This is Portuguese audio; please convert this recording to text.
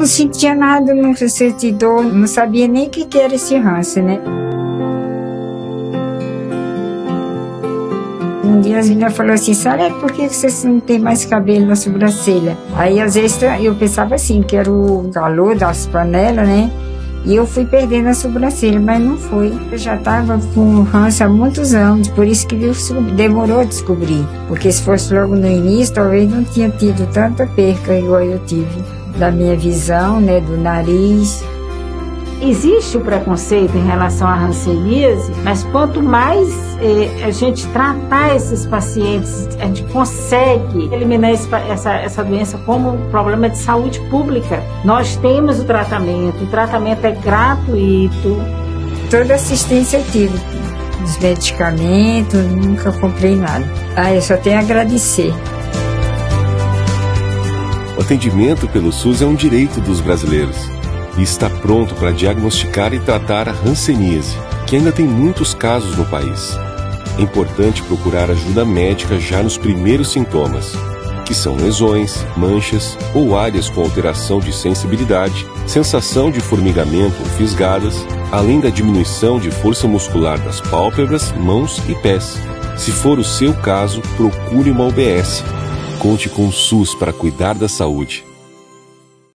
não sentia nada, não sentia dor, não sabia nem o que era esse Hansen, né? Um dia as meninas falaram assim, Sara, por que você não tem mais cabelo na sobrancelha? Aí às vezes eu pensava assim, que era o calor das panelas, né? E eu fui perdendo a sobrancelha, mas não foi. Eu já estava com Hansen há muitos anos, por isso que demorou a descobrir. Porque se fosse logo no início, talvez não tinha tido tanta perca igual eu tive. Da minha visão, né, do nariz. Existe o preconceito em relação à hanseníase, mas quanto mais a gente tratar esses pacientes, a gente consegue eliminar essa doença como um problema de saúde pública. Nós temos o tratamento é gratuito. Toda assistência eu tive, os medicamentos, nunca comprei nada. Eu só tenho a agradecer. O atendimento pelo SUS é um direito dos brasileiros e está pronto para diagnosticar e tratar a hanseníase, que ainda tem muitos casos no país. É importante procurar ajuda médica já nos primeiros sintomas, que são lesões, manchas ou áreas com alteração de sensibilidade, sensação de formigamento ou fisgadas, além da diminuição de força muscular das pálpebras, mãos e pés. Se for o seu caso, procure uma UBS. Conte com o SUS para cuidar da saúde.